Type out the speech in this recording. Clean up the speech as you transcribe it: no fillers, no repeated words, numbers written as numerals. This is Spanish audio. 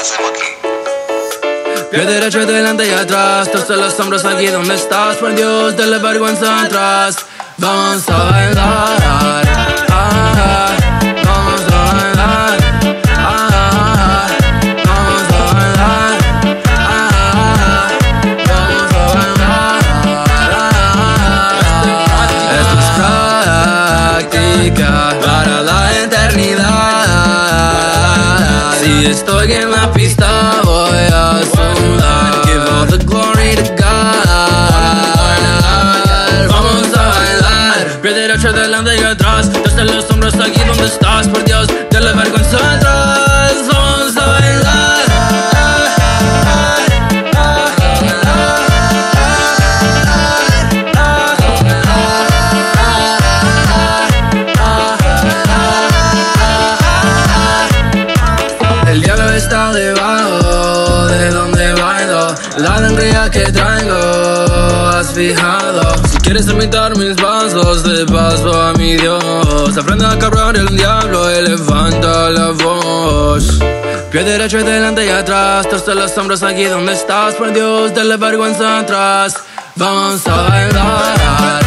hacemos aquí? Pie derecho delante y atrás, torce los hombros aquí donde estás. Por Dios, de la vergüenza atrás. Vamos a bailar, vamos a bailar, vamos a bailar, vamos a bailar. Esto es práctica para la eternidad. Si estoy en la pista voy a sudar. Give all the glory to God. Vamos a bailar, pie derecho delante y atrás, desde los hombros aquí donde estás. Por Dios, de la vergüenza atrás. Vamos a bailar. El diablo está debajo de donde bailo. La alegría que traigo, has fijado. Si quieres imitar mis pasos, de paso a mi Dios. Aprende a cabrar el diablo y levanta la voz. Pie derecho y delante y atrás, torce los hombros aquí donde estás. Por Dios, de la vergüenza atrás. Vamos a bailar.